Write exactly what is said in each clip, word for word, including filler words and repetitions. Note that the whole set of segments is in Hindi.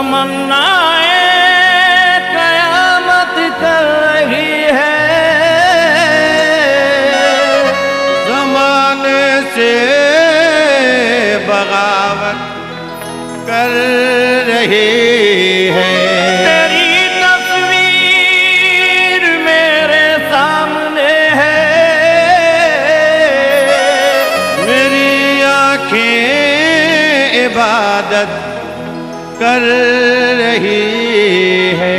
तमन्नाएं कयामत कर रही है, ज़माने से बगावत कर रही है। तेरी तस्वीर मेरे सामने है, मेरी आँखें इबादत कर रही है।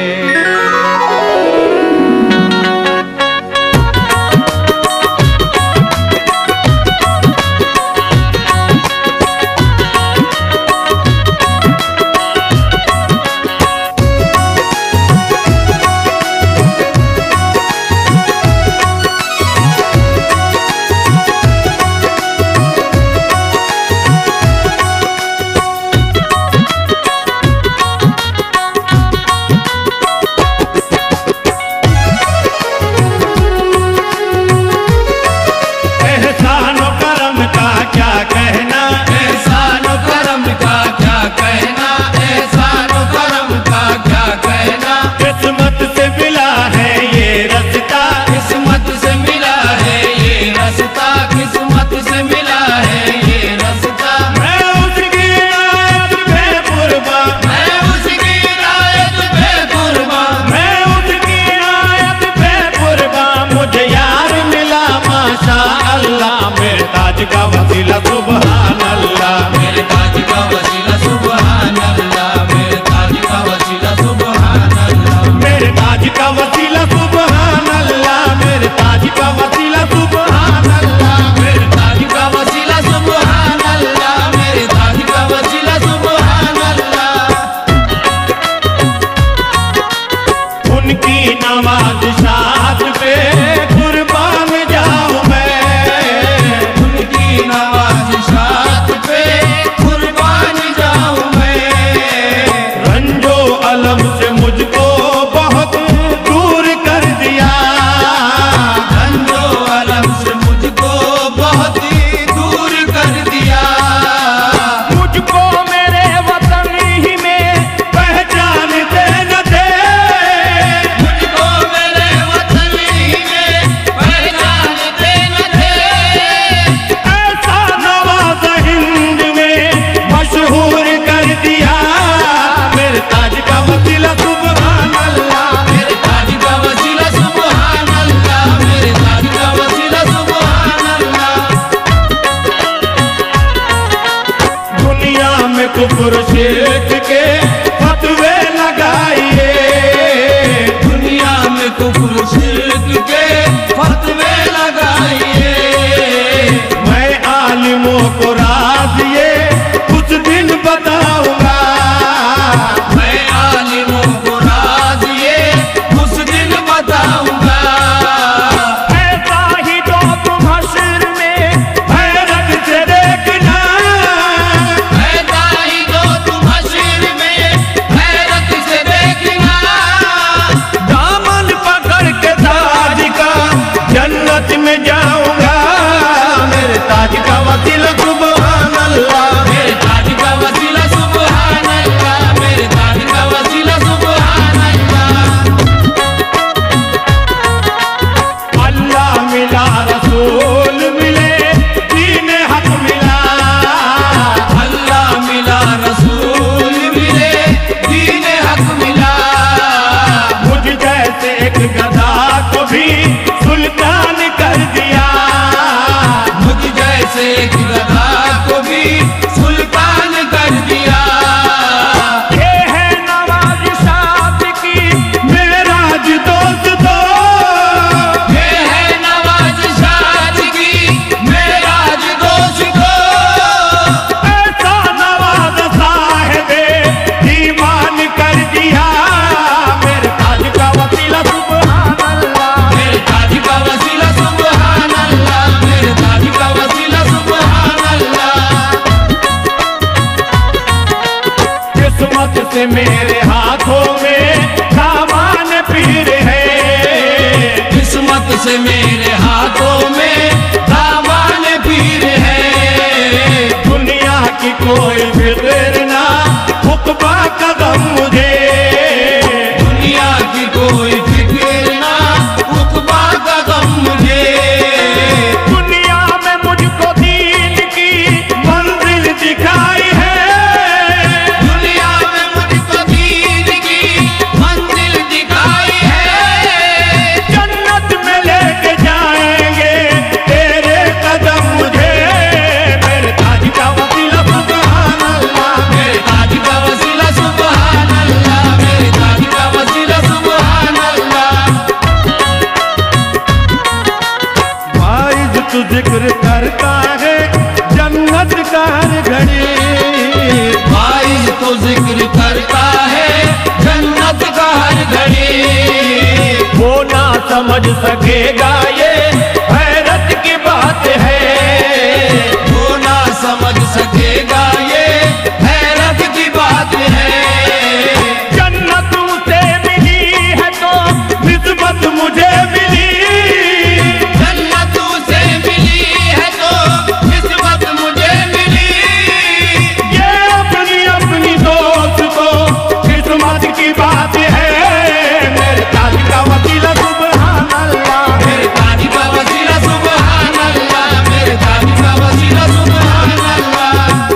का वसीला सुभान अल्लाह, मेरे ताज का वसीला सुभान अल्लाह, मेरे ताज का वसीला सुभान अल्लाह, मेरे ताज का वसीला सुभान अल्लाह, मेरे ताज का वसीला सुभान अल्लाह, मेरे ताज का वसीला सुभान अल्लाह, मेरे ताज का वसीला सुभान अल्लाह। उनकी नवाज शाद पे कुर्बान जाऊं मैं, उनकी नवाज शाद पे कुर्बान जाऊं मैं। रंजो अलम से मुझको बहुत दूर कर दिया, रंजो अलम से मुझको बहुत दूर कर दिया। मुझको मेरे वतन ही में पहचान दे न दे, मुझको मेरे वतन ही में पहचान दे न दे। ऐसा नवाज हिंद में मशहूर कर दिया। मेरे ताज का वसीला सुभान अल्लाह, मेरे ताज का वसीला सुभान अल्लाह, मेरे ताज का वसीला सुभान अल्लाह। दुनिया में कुफर शिर्क के फतवे लगाइए, दुनिया में कुफ्र शिर्क के फतवे लगाइए। मैं आलिमों को राज ये कुछ दिन बताऊंगा। मैं आलिमों को राज ये उस दिन बताऊंगा। ऐसा ही जो तुम हश्र में हैरत से देखना, ऐसा ही जो तुम हश्र में हैरत से देखना। दामन पकड़ के ताज का जन्नत में जाऊंगा। मेरे ताज का वसीला सुभान अल्लाह, मेरे ताज का वसीला सुभान अल्लाह, मेरे ताज का वसीला सुभान अल्लाह। अल्लाह मिला रसूल मिले दीन हक मिला, अल्लाह मिला रसूल मिले दीन हक मिला। मुझ जैसे एक गधा को भी सुल्तान कर दिया। मुझ जैसे एक गधा को भी सुल्तान कर दिया। ये है नवाज शाद की मेराज दोस्तों, ये है नवाज शाद की मेराज दोस्तों। ऐसा नवाज साहिबे ईमान कर दिया। मेरे ताज का वसीला सुभान अल्लाह, मेरे ताज का वसीला सुभान अल्लाह, मेरे ताज का वसीला सुभान अल्लाह। किस्मत से मेरे हाथों में सामान पीर है, किस्मत से मेरे हाथों में दामन पीर है। दुनिया की कोई फिक्र ना हुक्बा कदम जिक्र करता है जन्नत का हर घड़ी। वाइज तो जिक्र करता है जन्नत का हर घड़ी। वो ना समझ सकेगा ये हैरत की बात है। वो ना समझ सकेगा ये हैरत की बात है। जन्नत उसे मिली है तो निस्बत मुझे मिली। जन्नत उसे मिली है तो निस्बत मुझे मिली। ये अपनी अपनी दोस्त को किस्मत की बात है। मेरे ताज का वसीला सुभान अल्लाह। मेरे ताज का वसीला सुभान अल्लाह। मेरे ताज का वसीला सुभान अल्लाह।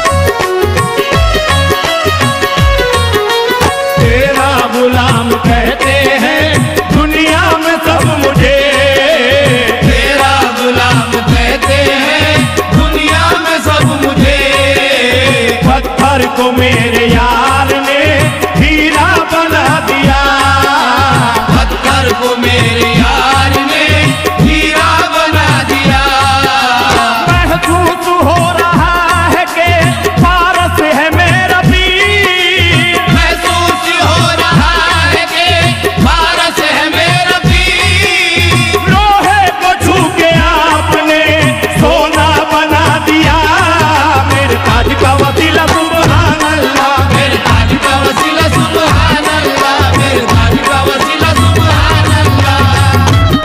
तेरा गुलाम कहते हैं दुनिया में सब मुझे। तेरा गुलाम कहते हैं दुनिया में सब मुझे। पत्थर को मेरे यार ने हीरा बना दिया। पत्थर को मेरे यार ने हीरा बना दिया। महसूस हो रहा है कि पारस है मेरा पीर। महसूस हो रहा है कि पारस है मेरा पीर। लोहे को छू के आपने सोना बना दिया। मेरे ताज का वसीला सुभान अल्लाह। मेरे ताज का वसीला सुभान अल्लाह। मेरे ताज का वसीला सुभान अल्लाह।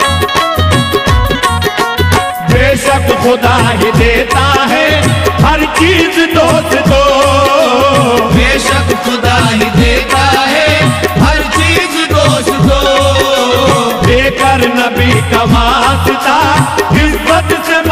बेशक खुदा ही देता है हर चीज दोस्त को। बेशक खुदा ही देता है हर चीज दोस्त को। देकर नबी का वास्ता इज्जत से